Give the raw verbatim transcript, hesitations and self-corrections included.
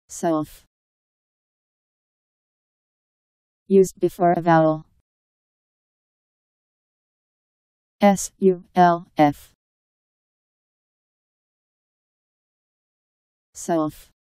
Sulf. Used before a vowel. S U L F. Sulf.